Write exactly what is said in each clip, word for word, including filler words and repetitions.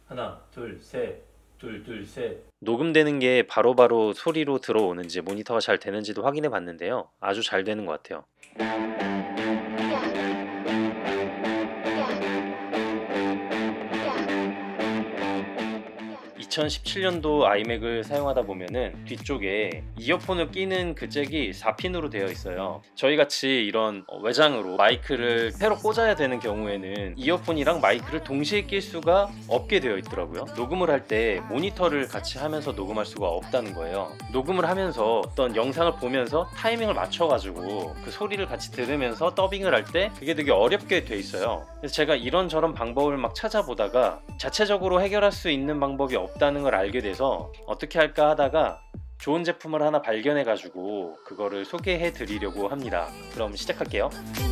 하나, 둘, 셋, 둘, 둘, 셋. 녹음되는 게 바로바로 소리로 들어오는지 모니터가 잘 되는지도 확인해 봤는데요. 아주 잘 되는 것 같아요. 이천십칠 년도 아이맥을 사용하다 보면은 뒤쪽에 이어폰을 끼는 그 잭이 사 핀으로 되어 있어요. 저희같이 이런 외장으로 마이크를 새로 꽂아야 되는 경우에는 이어폰이랑 마이크를 동시에 낄 수가 없게 되어 있더라고요. 녹음을 할 때 모니터를 같이 하면서 녹음할 수가 없다는 거예요. 녹음을 하면서 어떤 영상을 보면서 타이밍을 맞춰 가지고 그 소리를 같이 들으면서 더빙을 할 때 그게 되게 어렵게 돼 있어요. 그래서 제가 이런저런 방법을 막 찾아보다가 자체적으로 해결할 수 있는 방법이 없 다는 걸 알게 돼서 어떻게 할까 하다가 좋은 제품을 하나 발견해 가지고 그거를 소개해 드리려고 합니다. 그럼 시작할게요.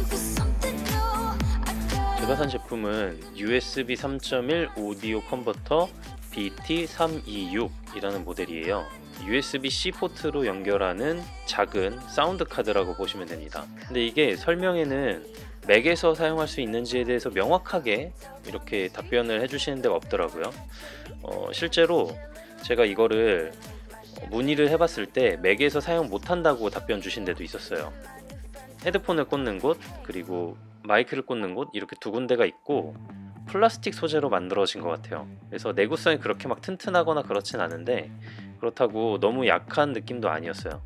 제가 산 제품은 유에스비 삼 점 일 오디오 컨버터 비 티 삼이육 이라는 모델이에요. 유에스비-C 포트로 연결하는 작은 사운드 카드라고 보시면 됩니다. 근데 이게 설명에는 맥에서 사용할 수 있는지에 대해서 명확하게 이렇게 답변을 해주시는 데가 없더라고요. 어, 실제로 제가 이거를 문의를 해봤을 때 맥에서 사용 못한다고 답변 주신 데도 있었어요. 헤드폰을 꽂는 곳 그리고 마이크를 꽂는 곳 이렇게 두 군데가 있고 플라스틱 소재로 만들어진 것 같아요. 그래서 내구성이 그렇게 막 튼튼하거나 그렇진 않은데 그렇다고 너무 약한 느낌도 아니었어요.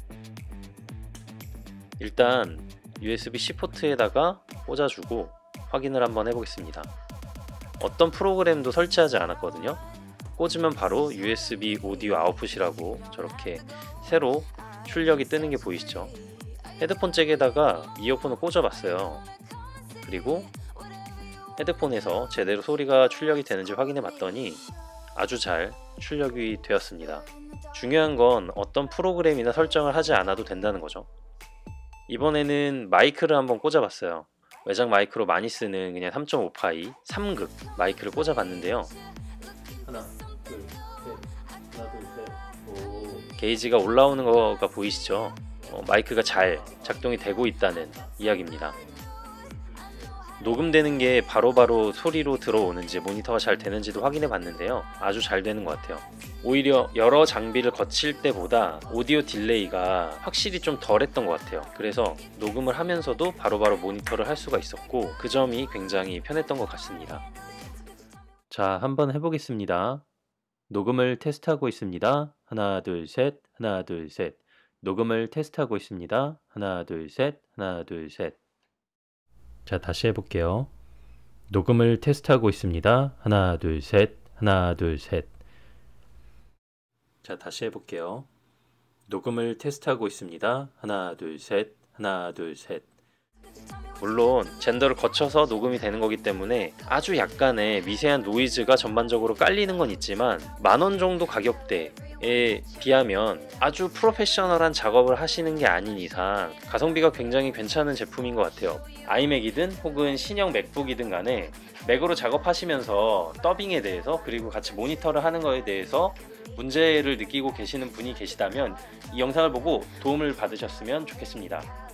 일단 유에스비-C 포트에다가 꽂아주고 확인을 한번 해보겠습니다. 어떤 프로그램도 설치하지 않았거든요. 꽂으면 바로 유에스비 오디오 아웃풋이라고 저렇게 새로 출력이 뜨는 게 보이시죠? 헤드폰 잭에다가 이어폰을 꽂아봤어요. 그리고 헤드폰에서 제대로 소리가 출력이 되는지 확인해 봤더니 아주 잘 출력이 되었습니다. 중요한 건 어떤 프로그램이나 설정을 하지 않아도 된다는 거죠. 이번에는 마이크를 한번 꽂아봤어요. 외장 마이크로 많이 쓰는 그냥 삼 점 오 파이 삼 극 마이크를 꽂아봤는데요. 하나, 둘, 셋. 하나, 둘, 셋. 오. 게이지가 올라오는 거가 보이시죠? 어, 마이크가 잘 작동이 되고 있다는 이야기입니다. 녹음되는 게 바로바로 소리로 들어오는지 모니터가 잘 되는지도 확인해 봤는데요. 아주 잘 되는 것 같아요. 오히려 여러 장비를 거칠 때보다 오디오 딜레이가 확실히 좀 덜했던 것 같아요. 그래서 녹음을 하면서도 바로바로 모니터를 할 수가 있었고 그 점이 굉장히 편했던 것 같습니다. 자, 한번 해보겠습니다. 녹음을 테스트하고 있습니다. 하나, 둘, 셋. 하나, 둘, 셋. 녹음을 테스트하고 있습니다. 하나, 둘, 셋. 하나, 둘, 셋. 자, 다시 해볼게요. 녹음을 테스트하고 있습니다. 하나, 둘, 셋. 하나, 둘, 셋. 자, 다시 해볼게요. 녹음을 테스트하고 있습니다. 하나, 둘, 셋. 하나, 둘, 셋. 물론 젠더를 거쳐서 녹음이 되는 거기 때문에 아주 약간의 미세한 노이즈가 전반적으로 깔리는 건 있지만 만원 정도 가격대에 비하면 아주 프로페셔널한 작업을 하시는 게 아닌 이상 가성비가 굉장히 괜찮은 제품인 것 같아요. 아이맥이든 혹은 신형 맥북이든 간에 맥으로 작업하시면서 더빙에 대해서 그리고 같이 모니터를 하는 거에 대해서 문제를 느끼고 계시는 분이 계시다면 이 영상을 보고 도움을 받으셨으면 좋겠습니다.